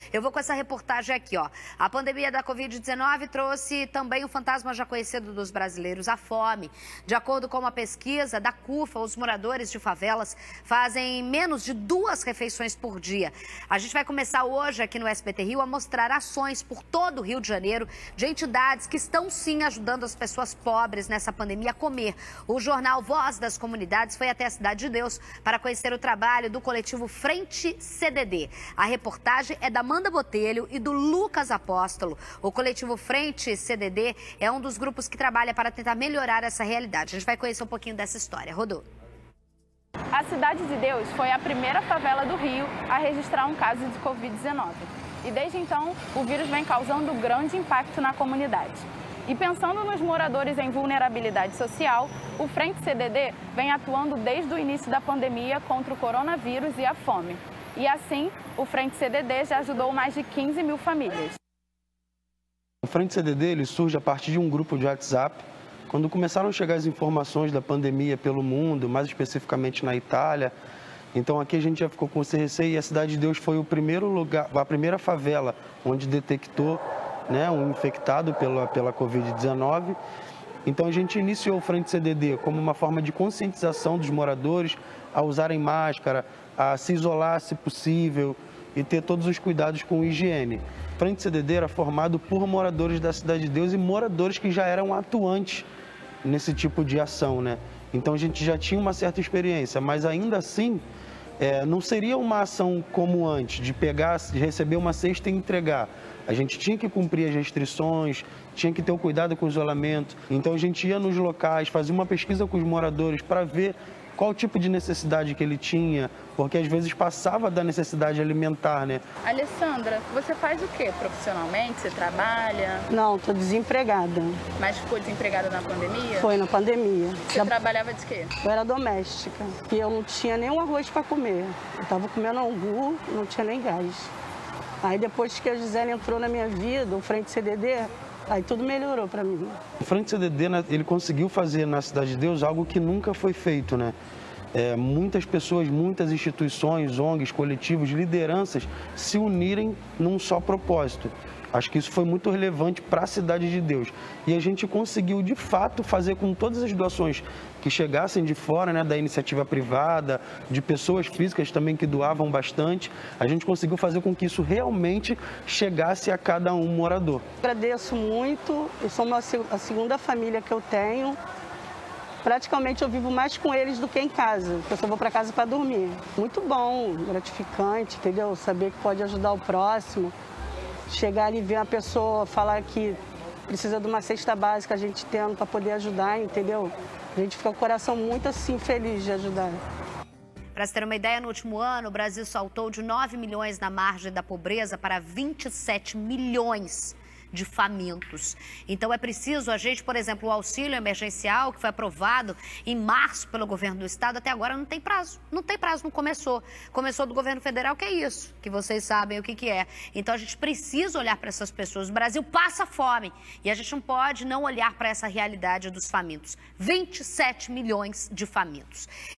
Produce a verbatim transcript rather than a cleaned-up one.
Eu vou com essa reportagem aqui, ó. A pandemia da covid dezenove trouxe também o fantasma já conhecido dos brasileiros, a fome. De acordo com uma pesquisa da CUFA, os moradores de favelas fazem menos de duas refeições por dia. A gente vai começar hoje aqui no S B T Rio a mostrar ações por todo o Rio de Janeiro de entidades que estão sim ajudando as pessoas pobres nessa pandemia a comer. O jornal Voz das Comunidades foi até a Cidade de Deus para conhecer o trabalho do coletivo Frente C D D. A reportagem é da Amanda Botelho e do Lucas Apóstolo. O coletivo Frente C D D é um dos grupos que trabalha para tentar melhorar essa realidade. A gente vai conhecer um pouquinho dessa história. Rodou. A Cidade de Deus foi a primeira favela do Rio a registrar um caso de covid dezenove. E desde então, o vírus vem causando grande impacto na comunidade. E pensando nos moradores em vulnerabilidade social, o Frente C D D vem atuando desde o início da pandemia contra o coronavírus e a fome. E assim, o Frente C D D já ajudou mais de quinze mil famílias. O Frente C D D ele surge a partir de um grupo de WhatsApp. Quando começaram a chegar as informações da pandemia pelo mundo, mais especificamente na Itália, então aqui a gente já ficou com esse receio e a Cidade de Deus foi o primeiro lugar, a primeira favela onde detectou, né, um infectado pela, pela covid dezenove. Então a gente iniciou o Frente C D D como uma forma de conscientização dos moradores a usarem máscara, a se isolar se possível e ter todos os cuidados com higiene. O Frente C D D era formado por moradores da Cidade de Deus e moradores que já eram atuantes nesse tipo de ação, né? Então a gente já tinha uma certa experiência, mas ainda assim é, não seria uma ação como antes, de pegar, de receber uma cesta e entregar. A gente tinha que cumprir as restrições, tinha que ter o cuidado com o isolamento. Então a gente ia nos locais, fazia uma pesquisa com os moradores para ver qual tipo de necessidade que ele tinha, porque às vezes passava da necessidade alimentar, né? Alessandra, você faz o quê profissionalmente? Você trabalha? Não, estou desempregada. Mas ficou desempregada na pandemia? Foi na pandemia. Você da... trabalhava de quê? Eu era doméstica e eu não tinha nenhum arroz para comer. Eu estava comendo angu, não tinha nem gás. Aí depois que a Gisele entrou na minha vida, o Frente C D D, aí tudo melhorou para mim. O Frente C D D, ele conseguiu fazer na Cidade de Deus algo que nunca foi feito, né? É, muitas pessoas, muitas instituições, O N Gs, coletivos, lideranças se unirem num só propósito. Acho que isso foi muito relevante para a Cidade de Deus. E a gente conseguiu, de fato, fazer com todas as doações que chegassem de fora, né, da iniciativa privada, de pessoas físicas também que doavam bastante, a gente conseguiu fazer com que isso realmente chegasse a cada um morador. Agradeço muito, eu sou uma, a segunda família que eu tenho. Praticamente eu vivo mais com eles do que em casa, porque eu só vou para casa para dormir. Muito bom, gratificante, entendeu? Saber que pode ajudar o próximo. Chegar ali e ver uma pessoa falar que precisa de uma cesta básica, a gente tendo para poder ajudar, entendeu? A gente fica com o coração muito assim feliz de ajudar. Para você ter uma ideia, no último ano, o Brasil saltou de nove milhões na margem da pobreza para vinte e sete milhões de famintos. Então é preciso a gente, por exemplo, o auxílio emergencial que foi aprovado em março pelo governo do estado, até agora não tem prazo. Não tem prazo, não começou. Começou do governo federal, que é isso, que vocês sabem o que que é. Então a gente precisa olhar para essas pessoas. O Brasil passa fome e a gente não pode não olhar para essa realidade dos famintos. vinte e sete milhões de famintos.